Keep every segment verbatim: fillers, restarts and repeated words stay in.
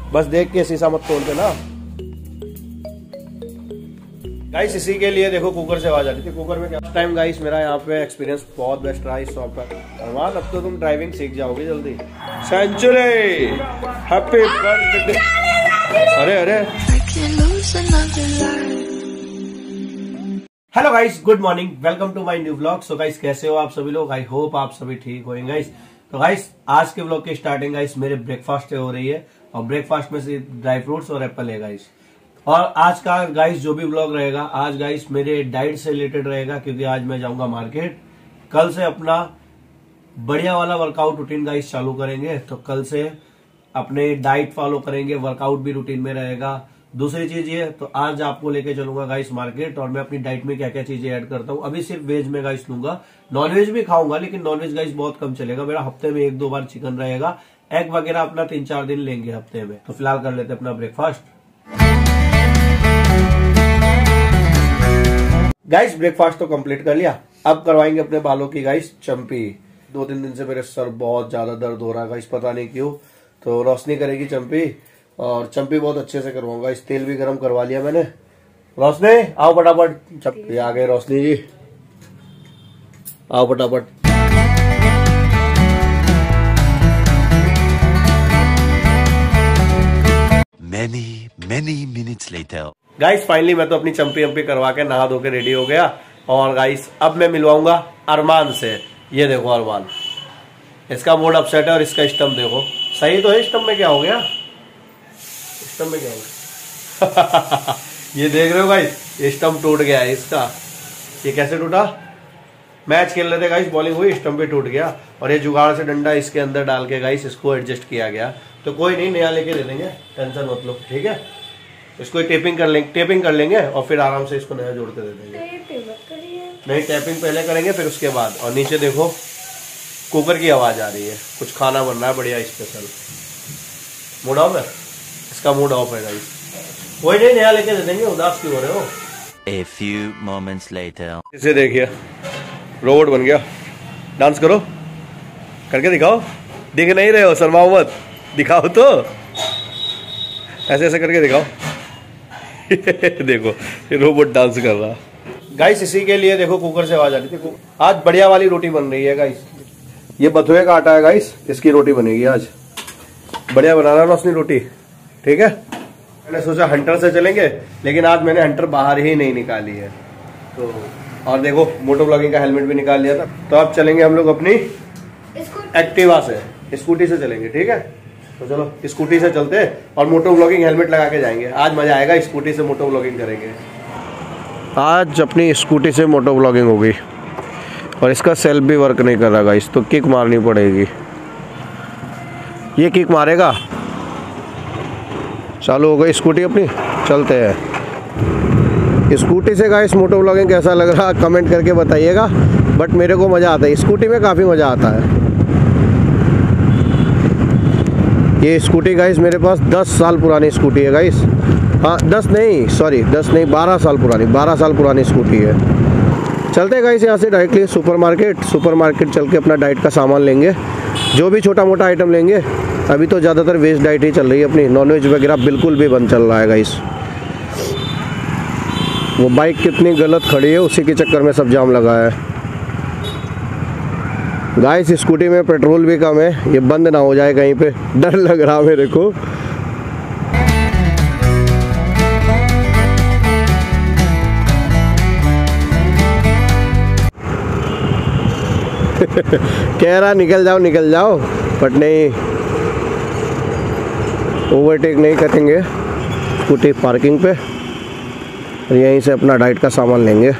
बस देख के शीशा मत तोड़ देना गाइस। इसी के लिए देखो कुकर से आवाज आ रही थी। कुकर में क्या टाइम गाइस मेरा यहाँ पे एक्सपीरियंस बहुत बेस्ट रहा इस शॉप पर। अरमान अब तो तुम ड्राइविंग सीख जाओगे जल्दी। Century happy birthday. अरे अरे hello guys, good morning, welcome to my new blog. So guys कैसे हो आप सभी लोग? आई होप आप सभी ठीक होंगे गाइस। तो गाइस आज के ब्लॉग की स्टार्टिंग गाइस मेरे ब्रेकफास्ट से हो रही है और ब्रेकफास्ट में से ड्राई फ्रूट्स और एप्पल है गाइस। और आज का गाइस जो भी ब्लॉग रहेगा आज गाइस मेरे डाइट से रिलेटेड रहेगा, क्योंकि आज मैं जाऊंगा मार्केट। कल से अपना बढ़िया वाला वर्कआउट रूटीन गाइस चालू करेंगे, तो कल से अपने डाइट फॉलो करेंगे, वर्कआउट भी रूटीन में रहेगा। दूसरी चीज ये, तो आज आपको लेके चलूंगा गाइस मार्केट और मैं अपनी डाइट में क्या क्या चीजें ऐड करता हूँ। अभी सिर्फ वेज में गाइस लूंगा, नॉनवेज भी खाऊंगा लेकिन नॉनवेज गाइस बहुत कम चलेगा मेरा। हफ्ते में एक दो बार चिकन रहेगा, एग वगैरह अपना तीन चार दिन लेंगे हफ्ते में। तो फिलहाल कर लेते अपना ब्रेकफास्ट गाइस। ब्रेकफास्ट तो कंप्लीट कर लिया, अब करवाएंगे अपने बालों की गाइस चंपी। दो तीन दिन से मेरे सर बहुत ज्यादा दर्द हो रहा है गाइस, पता नहीं क्यों। तो रोशनी करेगी चंपी और चंपी बहुत अच्छे से करवाऊंगा। इस तेल भी गर्म करवा लिया मैंने। रोशनी आओ फटाफट, चंपी आ गए। रोशनी जी आओ फटाफट। Many, many minutes later. Guys finally मैं तो अपनी चंपी अंपी करवा के नहा धो के रेडी हो गया। और गाइस अब मैं मिलवाऊंगा अरमान से। ये देखो अरमान, इसका मूड अपसेट है और इसका स्टम्प देखो। सही तो है, स्टम्प में क्या हो गया? स्टम्प में क्या हो गया? ये देख रहे हो गाइस, ये स्टम्प टूट गया है इसका। ये कैसे टूटा? मैच खेल रहे थे गाइस, बॉलिंग हुई, स्टम्प भी टूट गया। और ये जुगाड़ से डंडा इसके अंदर डाल के गाइस इसको एडजस्ट किया गया। तो कोई नहीं, नया लेके दे देंगे, टेंशन मत लो, ठीक है। इसको टेपिंग कर लेंगे, टेपिंग कर लेंगे और फिर आराम से इसको नया जोड़ के दे देंगे। नहीं, टेपिंग पहले करेंगे फिर उसके बाद। और नीचे देखो कुकर की आवाज आ रही है, कुछ खाना बन रहा है बढ़िया स्पेशल। मूड ऑफ है इसका, मूड ऑफ है गाइस। कोई नहीं, नया लेके दे देंगे, उदास क्यों हो रहे हो? A few moments later. इसे देखिए, रोबोट बन गया। डांस करो, करके दिखाओ। दिख नहीं रहे हो, शर्माओ मत, दिखाओ तो, ऐसे ऐसे करके दिखाओ। देखो ये रोबोट डांस कर रहा। गाइस इसी के लिए देखो कुकर से आवाज आ रही थी। आज बढ़िया वाली रोटी बन रही है गाइस। ये बथुए का आटा है गाइस, इसकी रोटी बनेगी आज। बढ़िया बनाना रोशनी रोटी, ठीक है। मैंने सोचा हंटर से चलेंगे, लेकिन आज मैंने हंटर बाहर ही नहीं निकाली है। तो और देखो मोटो ब्लॉगिंग का हेलमेट भी निकाल लिया था। तो अब चलेंगे हम लोग अपनी एक्टिवा से, स्कूटी से चलेंगे, ठीक है। तो चलो स्कूटी से चलते हैं और मोटो ब्लॉगिंग हेलमेट लगा के जाएंगे। आज मजा आएगा, स्कूटी से मोटो ब्लॉगिंग करेंगे। आज अपनी स्कूटी से मोटो ब्लॉगिंग होगी और इसका सेल्फ भी वर्क नहीं कर रहा गाइस, तो किक मारनी पड़ेगी। ये किक मारेगा। चालू हो गई स्कूटी अपनी, चलते हैं। स्कूटी से गाइस मोटो ब्लॉगिंग कैसा लग रहा कमेंट करके बताइएगा। बट मेरे को मज़ा आता है, स्कूटी में काफ़ी मज़ा आता है। ये स्कूटी गाइस मेरे पास दस साल पुरानी स्कूटी है गाइस। हाँ दस नहीं, सॉरी दस नहीं, बारह साल पुरानी, बारह साल पुरानी स्कूटी है। चलते हैं गाइस यहाँ से directly super market. Super market चल के अपना डाइट का सामान लेंगे, जो भी छोटा मोटा आइटम लेंगे। अभी तो ज़्यादातर वेज डाइट ही चल रही है अपनी, नॉनवेज वगैरह बिल्कुल भी बंद चल रहा है गाइस। वो बाइक कितनी गलत खड़ी है, उसी के चक्कर में सब जाम लगा है गाइस। स्कूटी में पेट्रोल भी कम है, ये बंद ना हो जाए कहीं पे, डर लग रहा मेरे को। कह रहा निकल जाओ निकल जाओ, बट नहीं, ओवरटेक नहीं करेंगे। स्कूटी पार्किंग पे और यहीं से अपना डाइट का सामान लेंगे।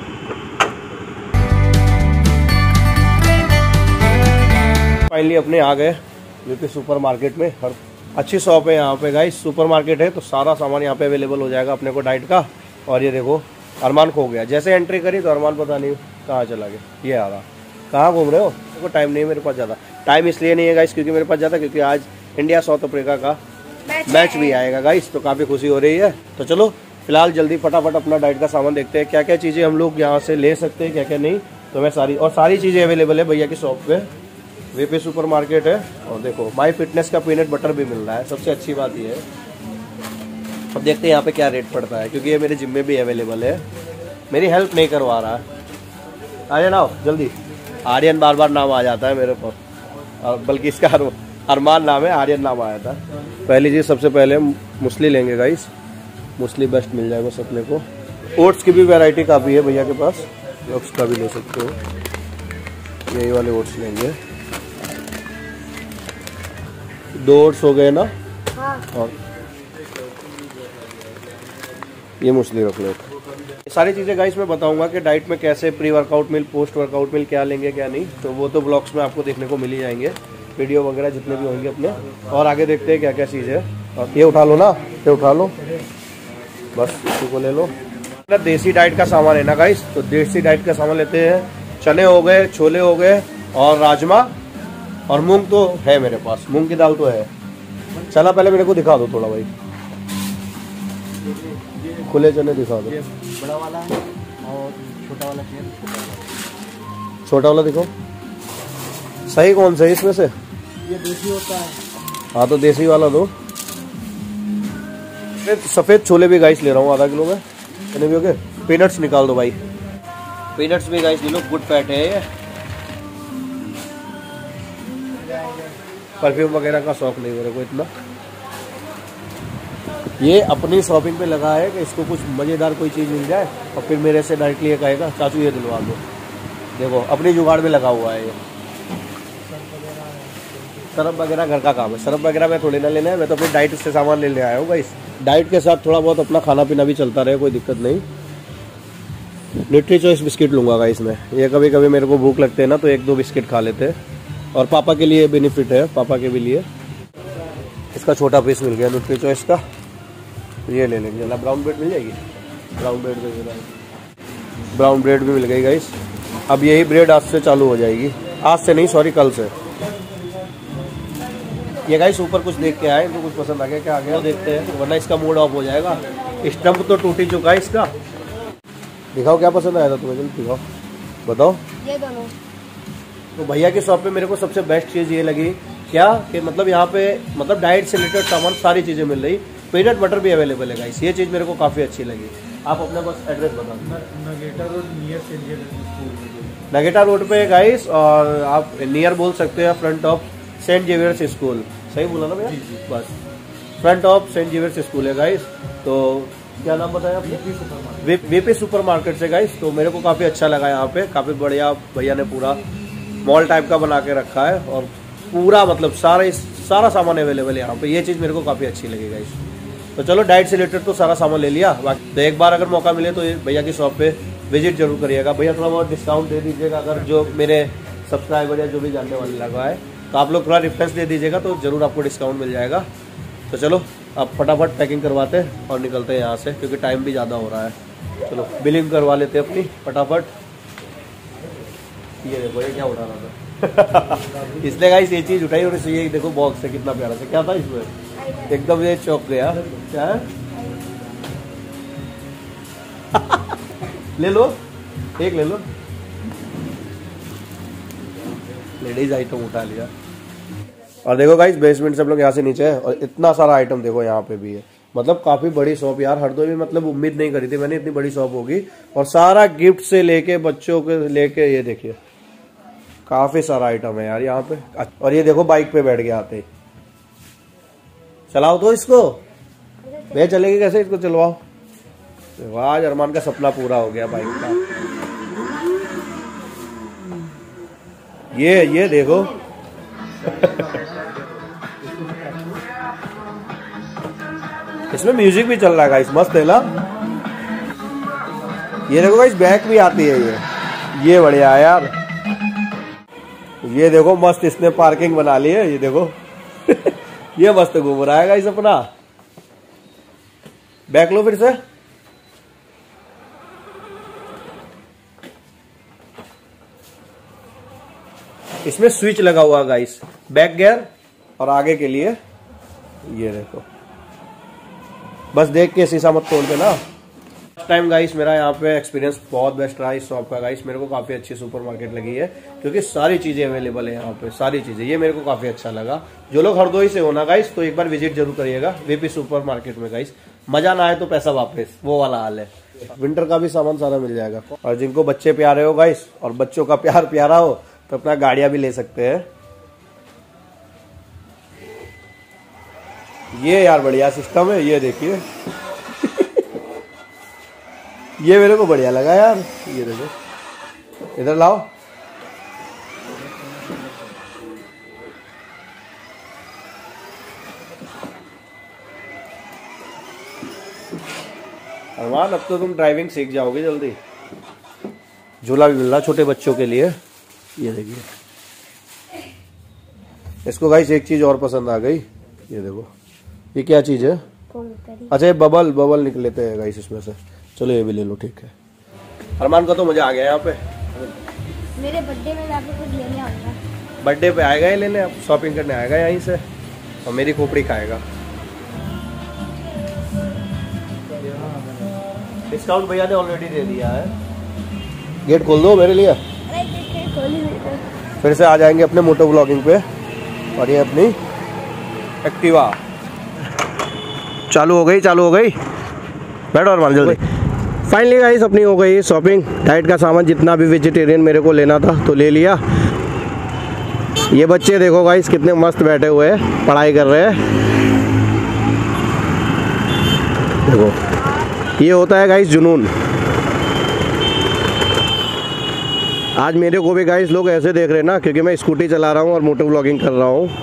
फाइनली अपने आ गए यूपी सुपर मार्केट में। हर अच्छी शॉप है यहाँ पे गाइस, सुपर मार्केट है तो सारा सामान यहाँ पे अवेलेबल हो जाएगा अपने को डाइट का। और ये देखो अरमान खो गया, जैसे एंट्री करी तो अरमान पता नहीं कहाँ चला गया। ये आ रहा, कहाँ घूम रहे हो? देखो टाइम नहीं है मेरे पास ज़्यादा। टाइम इसलिए नहीं है गाइस क्योंकि मेरे पास ज़्यादा, क्योंकि आज इंडिया साउथ अफ्रीका का मैच भी आएगा गाइस, तो काफ़ी खुशी हो रही है। तो चलो फिलहाल जल्दी फटाफट अपना डाइट का सामान देखते हैं, क्या क्या चीज़ें हम लोग यहाँ से ले सकते हैं, क्या क्या नहीं। तो मैं सारी और सारी चीज़ें अवेलेबल है भैया की शॉप पे। वीपी सुपर मार्केट है और देखो माई फिटनेस का पीनट बटर भी मिल रहा है। सबसे अच्छी बात ये है, अब देखते हैं यहाँ पे क्या रेट पड़ता है, क्योंकि ये मेरे जिम में भी अवेलेबल है। मेरी हेल्प नहीं करवा रहा है। आर्यन आओ जल्दी। आर्यन बार बार नाम आ जाता है मेरे पर, और बल्कि इसका अर, अरमान नाम है, आर्यन नाम आया था। पहली चीज़ सबसे पहले मूसली लेंगे गाइस, मूसली बेस्ट मिल जाएगा अपने को। ओट्स की भी वैरायटी काफ़ी है भैया के पास, ओट्स का भी ले सकते हो। यही वाले ओट्स लेंगे, दो ओट्स हो गए ना। हाँ। और ये मूसली रख लो। सारी चीज़ें गाइस मैं बताऊंगा कि डाइट में कैसे, pre workout meal, post workout meal क्या लेंगे क्या नहीं, तो वो तो ब्लॉग्स में आपको देखने को मिल ही जाएंगे, वीडियो वगैरह जितने भी होंगे अपने। और आगे देखते हैं क्या क्या चीज़ है। और ये उठा लो ना, ये उठा लो, बस इसी को ले लो। देसी डाइट का सामान है ना गाइस, तो देसी डाइट का सामान लेते हैं। चने हो गए, छोले हो गए, और राजमा, और मूंग तो है मेरे पास, मूंग की दाल तो है। चना पहले मेरे को दिखा दो थोड़ा भाई, खुले चने दिखा दो। बड़ा वाला और छोटा वाला चाहिए। छोटा वाला दिखो, सही कौन सा है इसमें से? ये देसी होता है। हाँ तो देसी वाला दो। सफेद छोले भी गाइस ले रहा हूँ आधा किलो में, चने भी हो गए। पीनट्स निकाल दो भाई, पीनट्स भी गाइस ले लो, गुड फैट है ये। परफ्यूम वगैरह का शौक नहीं मेरे को इतना। ये अपनी शॉपिंग पे लगा है कि इसको कुछ मज़ेदार कोई चीज़ मिल जाए, और फिर मेरे से डायरेक्टली ये कहेगा चाचू ये दिलवा दो। देखो अपनी जुगाड़ में लगा हुआ है ये। सरफ वगैरह घर का काम है, सरफ वगैरह मैं थोड़ी ना लेना है, मैं तो अपनी डाइट से सामान ले ले आया हूँ गाइस। डाइट के साथ थोड़ा बहुत अपना खाना पीना भी चलता रहे, कोई दिक्कत नहीं। न्यूट्री चॉइस बिस्किट लूँगा गाइस मैं, ये कभी कभी मेरे को भूख लगते है ना, तो एक दो बिस्किट खा लेते हैं। और पापा के लिए बेनिफिट है, पापा के भी लिए। इसका छोटा पीस मिल गया न्यूट्री चॉइस का, ये ले लेंगे ना। ब्राउन ब्रेड मिल जाएगी, ब्राउन ब्रेड दे देना, ब्राउन ब्रेड भी मिल गई गाइस। अब यही ब्रेड आज से चालू हो जाएगी, आज से नहीं सॉरी कल से। ये गाइस ऊपर कुछ देख के आए, इनको कुछ पसंद आ गया क्या आ गया देखते हैं, वरना इसका मूड ऑफ हो जाएगा। स्टम्प तो टूट ही चुका है इसका। दिखाओ क्या पसंद आया था तुम्हें, जल्दी दिखाओ, बताओ। ये दोनों। तो भैया की शॉप पे मेरे को सबसे बेस्ट चीज़ ये लगी क्या कि मतलब यहाँ पे मतलब डाइट से रिलेटेड सामान सारी चीज़ें मिल रही। पीनट बटर भी अवेलेबल है गाइस, ये चीज़ मेरे को काफ़ी अच्छी लगी। आप अपना बस एड्रेस बता दो। Nageta road near Saint Xavier's school. Nageta road पे गाइस, और आप नियर बोल सकते हैं front of Saint Xavier's school. सही बोला ना भैया? बस front of Saint Xavier's school है गाइस। तो क्या नाम बताया आपने? वीपी सुपर मार्केट से गाइस। तो मेरे को काफ़ी अच्छा लगा यहाँ पे, काफ़ी बढ़िया भैया ने पूरा मॉल टाइप का बना के रखा है, और पूरा मतलब सारा सारा सामान अवेलेबल है यहाँ पे। ये चीज़ मेरे को काफ़ी अच्छी लगी गाइस। तो चलो डाइट से रिलेटेड तो सारा सामान ले लिया। बाकी तो एक बार अगर मौका मिले तो भैया की शॉप पे विजिट जरूर करिएगा। भैया थोड़ा बहुत डिस्काउंट दे दीजिएगा, अगर जो मेरे सब्सक्राइबर या जो भी जानने वाले लगा है तो आप लोग थोड़ा रेफरेंस दे दीजिएगा, तो ज़रूर आपको डिस्काउंट मिल जाएगा। तो चलो अब फटाफट पैकिंग करवाते हैं और निकलते हैं यहाँ से, क्योंकि टाइम भी ज़्यादा हो रहा है। चलो बिलिंग करवा लेते हैं अपनी फटाफट। ये देखो ये क्या उठा रहा था इसलिए गाइस ये चीज़ उठाई, और ये देखो बॉक्स है कितना प्यारा सा। क्या था इसमें? एकदम ये चौंक गया। क्या है? ले लो, एक ले लो। लेडीज आइटम उठा लिया। और देखो गाइस बेसमेंट से हम लोग यहाँ से नीचे है, और इतना सारा आइटम देखो यहाँ पे भी है। मतलब काफी बड़ी शॉप यार, हरदोई में मतलब उम्मीद नहीं करी थी मैंने इतनी बड़ी शॉप होगी। और सारा गिफ्ट से लेके बच्चों के लेके ये देखिए काफी सारा आइटम है यार यहाँ पे। और ये देखो बाइक पे बैठ के आते, चलाओ तो इसको। वे चलेगी कैसे, इसको चलवाओ। देखो आज अरमान का सपना पूरा हो गया बाइक का। ये ये देखो इसमें म्यूजिक भी चल रहा है गाइस, मस्त है ना। ये देखो गाइस बैक भी आती है, ये ये बढ़िया है यार। ये देखो मस्त इसने पार्किंग बना ली है, ये देखो ये मस्त घूम रहा है गाइस अपना। बैक लो फिर से। इसमें स्विच लगा हुआ गाइस, बैक गियर और आगे के लिए। ये देखो बस देख के शीशा मत तोड़ देना। फर्स्ट टाइम गाइस मेरा यहाँ पे एक्सपीरियंस बहुत बेस्ट रहा इस शॉप का गाइस। मेरे को काफी अच्छी सुपरमार्केट लगी है क्योंकि सारी चीजें अवेलेबल है यहाँ पे, सारी चीजें, ये मेरे को काफी अच्छा लगा। जो लोग हरदोई से हो ना गाइस तो एक बार विजिट जरूर करिएगा वीपी सुपरमार्केट में गाइस। मजा ना आए तो पैसा वापस, वो वाला हाल है। विंटर का भी सामान सारा मिल जाएगा। और जिनको बच्चे प्यारे हो गाइस और बच्चों का प्यार प्यारा हो तो अपना गाड़ियां भी ले सकते हैं। ये यार बढ़िया सिस्टम है, ये देखिए ये मेरे को बढ़िया लगा यार। ये देखो, इधर लाओ। अरमान अब तो तुम ड्राइविंग सीख जाओगे जल्दी। झूला भी मिल रहा छोटे बच्चों के लिए, ये देखिए। इसको गाइस एक चीज और पसंद आ गई, ये देखो। ये क्या चीज है? अच्छा ये बबल बबल निकलेते हैं गाइस इसमें से। चलो ये भी ले लो, ठीक है। अरमान का तो मजा आ गया यहाँ पे। मेरे बर्थडे में मैं आपको कुछ लेने आऊंगा। बर्थडे पे आएगा ये लेने, शॉपिंग करने आएगा यहीं से और मेरी खोपड़ी खाएगा। डिस्काउंट भैया ने ऑलरेडी दे दिया है। गेट खोल दो मेरे लिए। फिर से आ जाएंगे अपने मोटो ब्लॉगिंग पे। और ये अपनी एक्टिवा चालू हो गई, चालू हो गई। बैठो और मान जल्दी। फाइनली गाइस अपनी हो गई शॉपिंग। डाइट का सामान जितना भी वेजिटेरियन मेरे को लेना था तो ले लिया। ये बच्चे देखो गाइस कितने मस्त बैठे हुए हैं, पढ़ाई कर रहे हैं। देखो ये होता है गाइस जुनून। आज मेरे को भी गाइस लोग ऐसे देख रहे हैं ना क्योंकि मैं स्कूटी चला रहा हूँ और मोटो ब्लॉगिंग कर रहा हूँ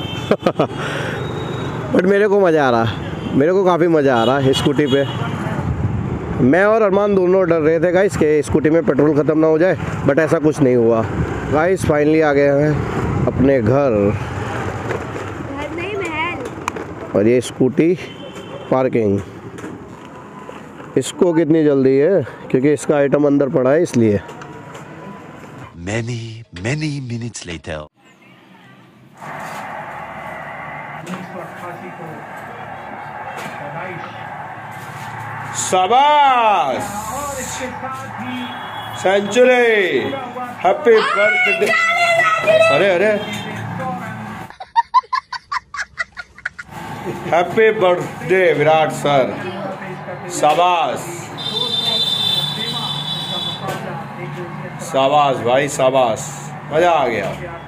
बट मेरे को मज़ा आ रहा, मेरे को काफ़ी मज़ा आ रहा है स्कूटी पे। मैं और अरमान दोनों डर रहे थे गाइस कि स्कूटी में पेट्रोल ख़त्म ना हो जाए, बट ऐसा कुछ नहीं हुआ। गाइस फाइनली आ गए हैं अपने घर। घर नहीं, महल। और ये स्कूटी पार्किंग। इसको कितनी जल्दी है क्योंकि इसका आइटम अंदर पड़ा है इसलिए। Many, many minutes later. शाबाश, सेंचुरी, हैप्पी बर्थडे। अरे अरे हैप्पी बर्थडे विराट सर। शाबाश शाबाश भाई शाबाश, मजा आ गया।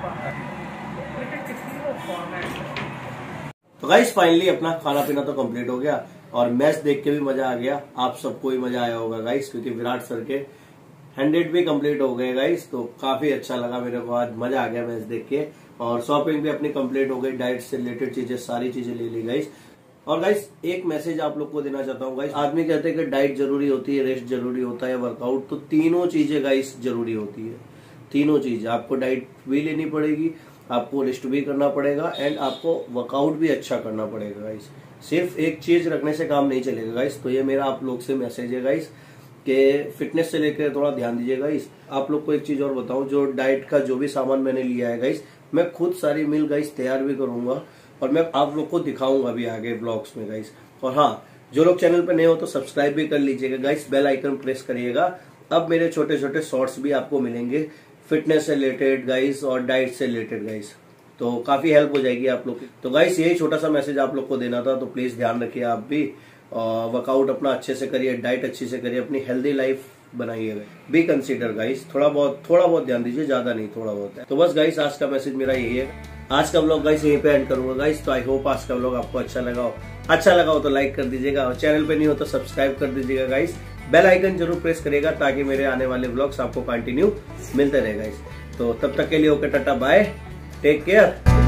तो गाइस फाइनली अपना खाना पीना तो कंप्लीट हो गया और मैच देख के भी मजा आ गया। आप सबको ही मजा आया होगा गाइस क्योंकि विराट सर के हंड्रेड भी कंप्लीट हो गए गाइस। तो काफी अच्छा लगा मेरे को, आज मजा आ गया मैच देख के। और शॉपिंग भी अपनी कंप्लीट हो गई, डाइट से रिलेटेड चीजें सारी चीजें ले ली गाइस। और गाइस एक मैसेज आप लोग को देना चाहता हूँ गाइस। आदमी कहते हैं कि डाइट जरूरी होती है, रेस्ट जरूरी होता है, वर्कआउट, तो तीनों चीजें गाइस जरूरी होती है। तीनों चीज, आपको डाइट भी लेनी पड़ेगी, आपको रेस्ट भी करना पड़ेगा एंड आपको वर्कआउट भी अच्छा करना पड़ेगा गाइस। सिर्फ एक चीज रखने से काम नहीं चलेगा गाइस। तो ये मेरा आप लोग से मैसेज है गाइस कि फिटनेस से लेकर थोड़ा ध्यान दीजिए गाइस। आप लोग को एक चीज और बताऊं, जो डाइट का जो भी सामान मैंने लिया है गाइस, मैं खुद सारी मील गाइस तैयार भी करूंगा और मैं आप लोग को दिखाऊंगा भी आगे ब्लॉग्स में गाइस। और हाँ, जो लोग चैनल पे नए हो तो सब्सक्राइब भी कर लीजिएगा गाइस, बेल आइकन प्रेस करिएगा। अब मेरे छोटे छोटे शॉर्ट्स भी आपको मिलेंगे फिटनेस से रिलेटेड गाइस और डाइट से रिलेटेड गाइस, तो काफी हेल्प हो जाएगी आप लोग की। तो गाइस यही छोटा सा मैसेज आप लोग को देना था, तो प्लीज ध्यान रखिए आप भी। और वर्कआउट अपना अच्छे से करिए, डाइट अच्छी से करिए, अपनी हेल्दी लाइफ बनाइए। बी कंसीडर गाइस, थोड़ा बहुत थोड़ा बहुत ध्यान दीजिए, ज्यादा नहीं, थोड़ा बहुत है। तो बस गाइस आज का मैसेज मेरा यही है। आज का व्लॉग गाइस यहीं पे एंड करूंगा गाइस। तो आई होप आज का व्लॉग आपको अच्छा लगा हो। अच्छा लगा हो तो लाइक कर दीजिएगा और चैनल पे नहीं हो तो सब्सक्राइब कर दीजिएगा गाइस। बेल आइकन जरूर प्रेस करिएगा ताकि मेरे आने वाले व्लॉग्स आपको कंटिन्यू मिलते रहे गाइस। तो तब तक के लिए okay, tata bye, take care.